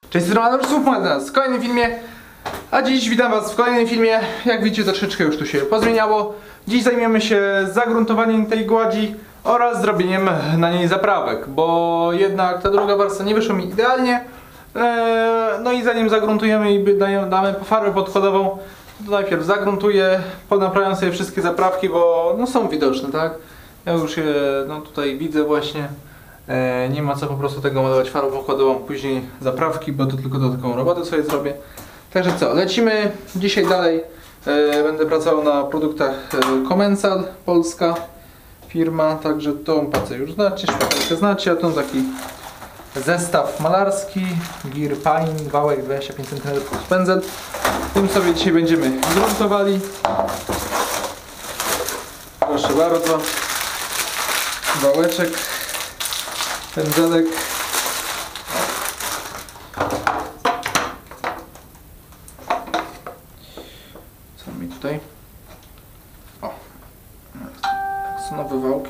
Cześć, z strony w kolejnym filmie. A dziś witam was w kolejnym filmie. Jak widzicie, troszeczkę już tu się pozmieniało. Dziś zajmiemy się zagruntowaniem tej gładzi oraz zrobieniem na niej zaprawek, bo jednak ta druga warstwa nie wyszła mi idealnie. No i zanim zagruntujemy i damy farbę podkładową, to najpierw zagruntuję, ponaprawiam sobie wszystkie zaprawki, bo no są widoczne, tak? Ja już je tutaj widzę właśnie. Nie ma co po prostu tego malować farbą podkładową, później zaprawki, bo to tylko do taką robotę sobie zrobię. Także co, lecimy dzisiaj dalej. Będę pracował na produktach Comensal, polska firma, także tą pacę już znacie, szpachtelkę znacie, a to taki zestaw malarski Gear Pine, wałek 25 cm plus pędzel. Tym sobie dzisiaj będziemy gruntowali. Proszę bardzo, wałeczek, pędzelek. Co mi tutaj? O, są nowe wałki.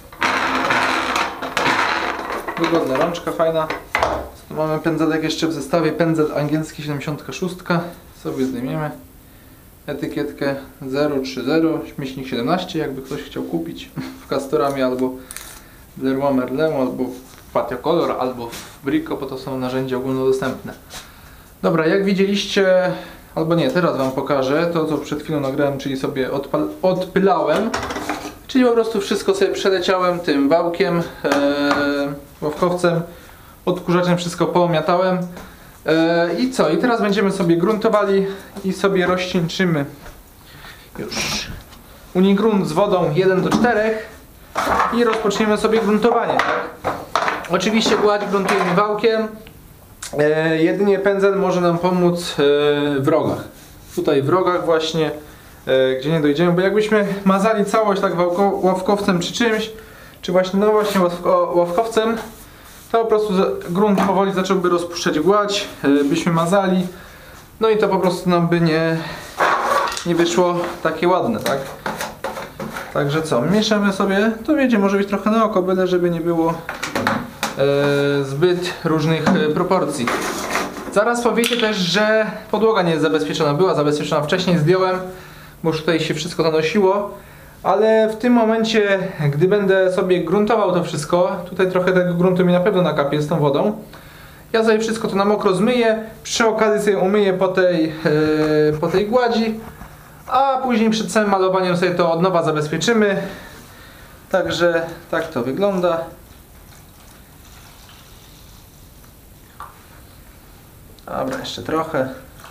Wygodna rączka, fajna. Tu mamy pędzelek jeszcze w zestawie, pędzel angielski 76. Sobie zdejmiemy etykietkę 030 śmiesznik 17, jakby ktoś chciał kupić w Castorami albo w Leroy Merlin, albo w Patio Color, albo w Brico, bo to są narzędzia ogólnodostępne. Dobra, jak widzieliście, albo nie, teraz wam pokażę to, co przed chwilą nagrałem, czyli sobie odpylałem, czyli po prostu wszystko sobie przeleciałem tym wałkiem, ławkowcem, odkurzaczem, wszystko pomiatałem. I co? I teraz będziemy sobie gruntowali i sobie rozcieńczymy już unigrunt z wodą 1 do 4 i rozpoczniemy sobie gruntowanie, tak? Oczywiście gładź gruntujemy wałkiem. Jedynie pędzel może nam pomóc w rogach. Tutaj w rogach właśnie, gdzie nie dojdziemy, bo jakbyśmy mazali całość tak ławkowcem czy czymś, czy właśnie ławkowcem, to po prostu grunt powoli zacząłby rozpuszczać gładź, byśmy mazali, no i to po prostu nam by nie wyszło takie ładne, tak? Także co, mieszamy sobie, to wiecie, może być trochę na oko, byle żeby nie było zbyt różnych proporcji. Zaraz powiecie też, że podłoga nie jest zabezpieczona, była zabezpieczona wcześniej, zdjąłem, bo już tutaj się wszystko nanosiło. Ale w tym momencie, gdy będę sobie gruntował to wszystko, tutaj trochę tego gruntu mi na pewno nakapie z tą wodą. Ja sobie wszystko to na mokro zmyję, przy okazji sobie umyję po tej gładzi, a później przed samym malowaniem sobie to od nowa zabezpieczymy. Także tak to wygląda. Dobra, jeszcze trochę.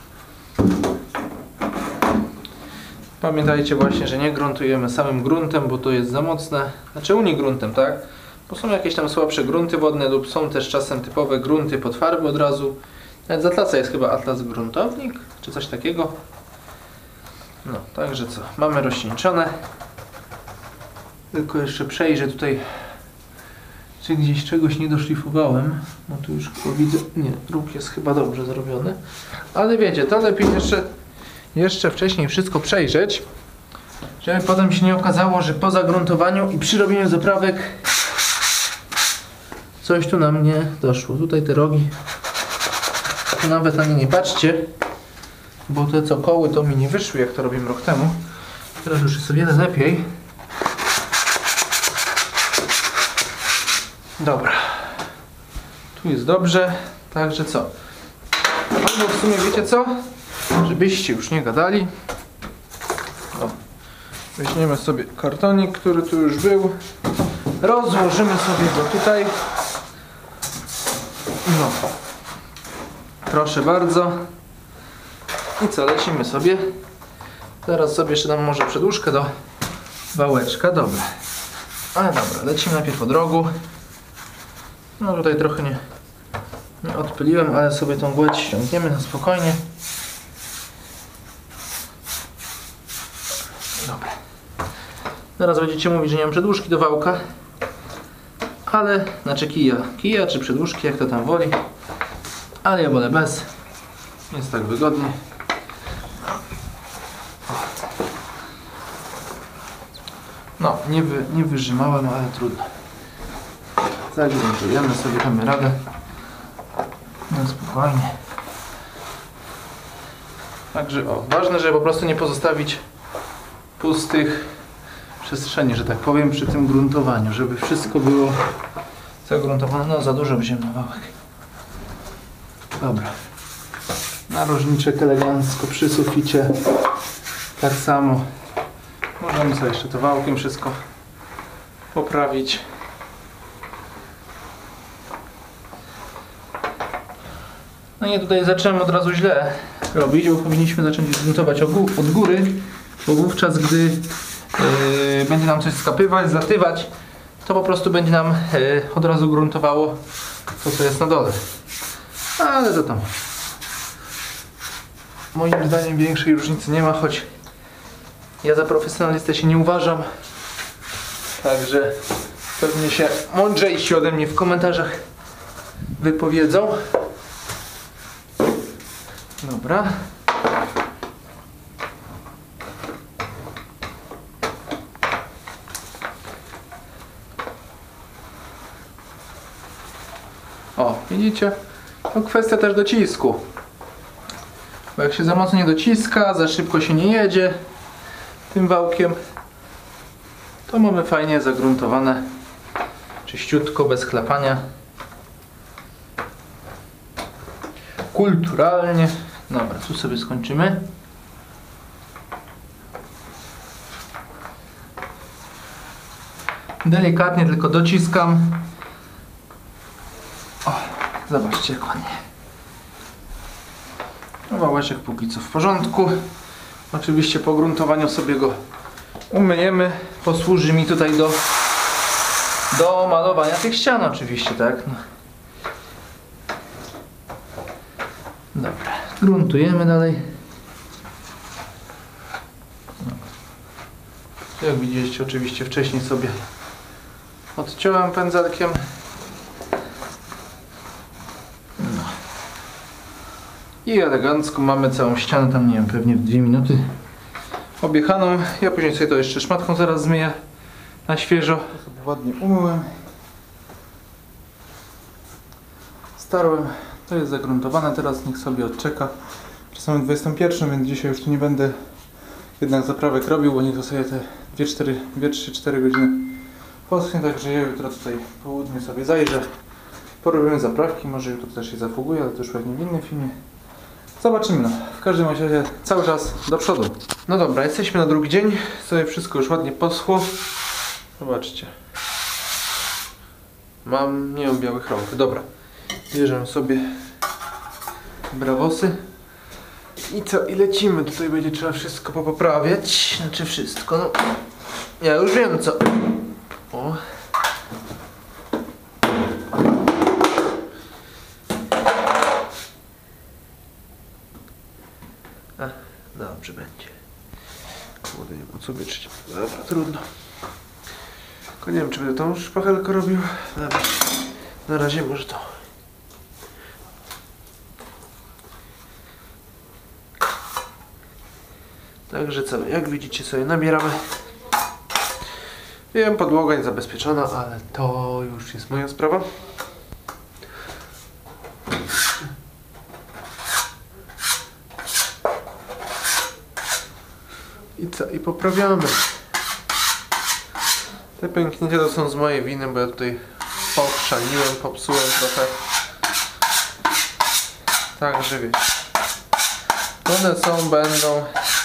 Pamiętajcie właśnie, że nie gruntujemy samym gruntem, bo to jest za mocne. Znaczy unigruntem, tak? Bo są jakieś tam słabsze grunty wodne lub są też czasem typowe grunty pod farby od razu. Nawet z Atlasa jest chyba Atlas Gruntownik, czy coś takiego. No, także co? Mamy rozcieńczone. Tylko jeszcze przejrzę tutaj, czy gdzieś czegoś nie doszlifowałem. No tu już chyba widzę, nie, róg jest chyba dobrze zrobiony. Ale wiecie, to lepiej jeszcze wcześniej wszystko przejrzeć, żeby potem się nie okazało, że po zagruntowaniu i przy robieniu zaprawek coś tu nam nie doszło. Tutaj te rogi, to nawet na nie nie patrzcie, bo te co koły to mi nie wyszły, jak to robiłem rok temu. Teraz już jest o wiele lepiej. Dobra, tu jest dobrze, także co? Albo w sumie wiecie co? Żebyście już nie gadali. O, weźmiemy sobie kartonik, który tu już był. Rozłożymy sobie go tutaj. No. Proszę bardzo. I co, lecimy sobie. Teraz sobie jeszcze dam może przedłużkę do wałeczka. Dobra. Ale dobra, lecimy najpierw od rogu. No tutaj trochę nie odpyliłem, ale sobie tą gładź ściągniemy na spokojnie. Dobra. Zaraz będziecie mówić, że nie mam przedłużki do wałka. Ale, znaczy kija czy przedłużki, jak to tam woli. Ale ja wolę bez. Jest tak wygodnie. No, nie wyrzymałem, ale trudno. Zagruntujemy sobie, damy radę. No spokojnie. Także ważne, żeby po prostu nie pozostawić pustych przestrzeni, że tak powiem, przy tym gruntowaniu, żeby wszystko było zagruntowane. No za dużo wziąłem na wałek. Dobra. Narożniczek elegancko przy suficie. Tak samo. Możemy sobie jeszcze to wałkiem wszystko poprawić. No i tutaj zacząłem od razu źle robić, bo powinniśmy zacząć gruntować od góry, bo wówczas gdy będzie nam coś skapywać, zatywać, to po prostu będzie nam od razu gruntowało to, co jest na dole. Ale to tam moim zdaniem większej różnicy nie ma, choć ja za profesjonalistę się nie uważam. Także pewnie się mądrzejsi ode mnie w komentarzach wypowiedzą. Dobra. O, widzicie? To kwestia też docisku. Bo jak się za mocno nie dociska, za szybko się nie jedzie tym wałkiem, to mamy fajnie zagruntowane, czyściutko, bez chlapania. Kulturalnie. Dobra, tu sobie skończymy. Delikatnie tylko dociskam. O, zobaczcie jak ładnie. Wałeczek póki co w porządku. Oczywiście po gruntowaniu sobie go umyjemy. Posłuży mi tutaj do malowania tych ścian oczywiście, tak? No. Dobra, gruntujemy dalej. No. Jak widzieliście, oczywiście wcześniej sobie odciąłem pędzelkiem. No. I elegancko mamy całą ścianę, tam nie wiem, pewnie w 2 minuty objechaną. Ja później sobie to jeszcze szmatką zaraz zmyję na świeżo. To sobie ładnie umyłem. Starłem. To jest zagruntowane, teraz niech sobie odczeka. Czasami 21, więc dzisiaj już tu nie będę jednak zaprawek robił, bo niech to sobie te 2-3-4 godziny poschnie, także ja jutro tutaj po południu sobie zajrzę. Porobimy zaprawki, może jutro też się zafuguje, ale to już pewnie w innym filmie. Zobaczymy, no. W każdym razie cały czas do przodu. No dobra, jesteśmy na drugi dzień, sobie wszystko już ładnie poschło. Zobaczcie. Nie mam białych rąk, dobra. Bierzemy sobie brawosy i co? I lecimy. Tutaj będzie trzeba wszystko poprawiać. Znaczy wszystko, no. Ja już wiem co. O. Dobrze będzie. Kurde, nie mam co wyczyć. Dobra, trudno. Tylko nie wiem, czy będę tą szpachelkę robił. Dobra. Na razie może to. Także co, jak widzicie sobie nabieramy. Wiem, podłoga jest zabezpieczona, ale to już jest moja sprawa. I co? I poprawiamy. Te pęknięcia to są z mojej winy, bo ja tutaj pochrzaniłem, popsułem trochę. Także wiecie. One są, będą.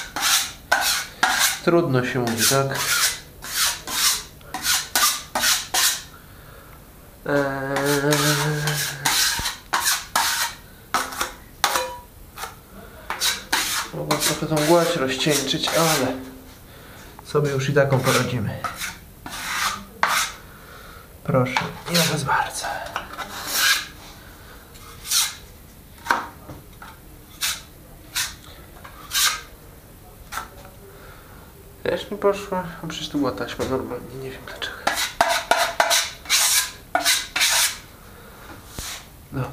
Trudno się mówi, tak? Mogę trochę tą gładź rozcieńczyć, ale sobie już i taką poradzimy. Proszę, nie was bardzo. Też mi poszła, a przecież to była taśma normalnie, nie wiem dlaczego. Dobra.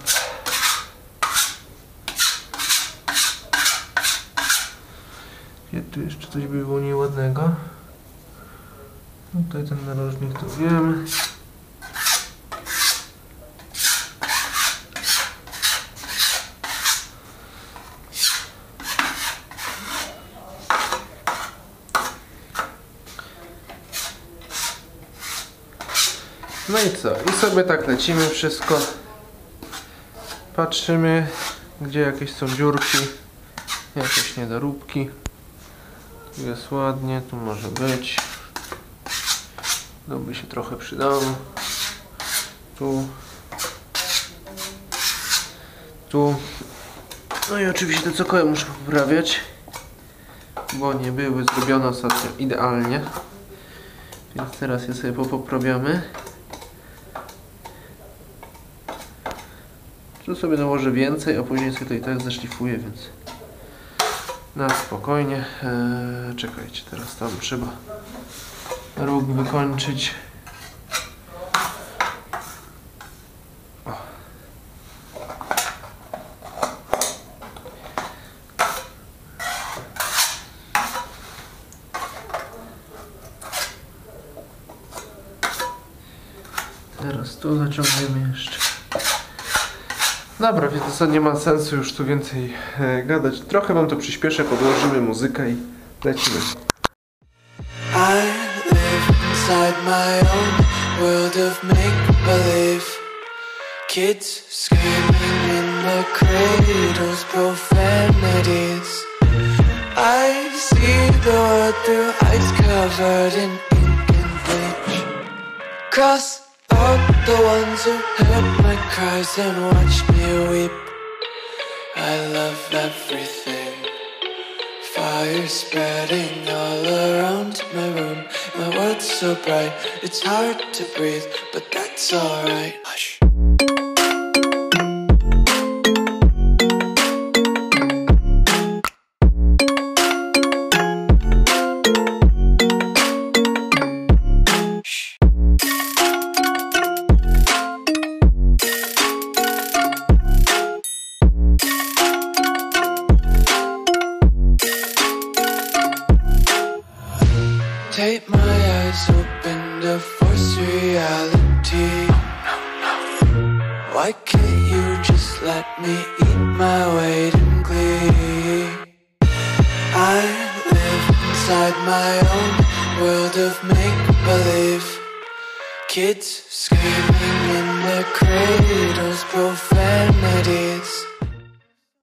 Gdzie tu jeszcze coś by było nieładnego? No tutaj ten narożnik to wiemy. No i co? I sobie tak lecimy wszystko. Patrzymy, gdzie jakieś są dziurki, jakieś niedoróbki. Tu jest ładnie, tu może być. To by się trochę przydało. Tu. Tu. No i oczywiście te cokoły muszę poprawiać, bo nie były zrobione ostatnio idealnie. Więc teraz je sobie poprawiamy. Tu sobie nałożę więcej, a później sobie to i tak zaszlifuję, więc na spokojnie. Czekajcie, teraz tam trzeba róg wykończyć. O. Teraz tu zaciągniemy jeszcze. Dobra, więc to nie ma sensu już tu więcej gadać. Trochę wam to przyspieszę, podłożymy muzykę i lecimy. I live inside my own world of make-believe. Kids screaming in the cradles, profanities. I see the world through eyes covered in ink and bleach. Cross out the ones who heard my cries and watched me weep. I love everything. Fire spreading all around my room. My world's so bright, it's hard to breathe, but that's alright. Hush. Take my eyes open to force reality. Why can't you just let me eat my weight in glee? I live inside my own world of make-believe. Kids screaming in their cradles, profanity.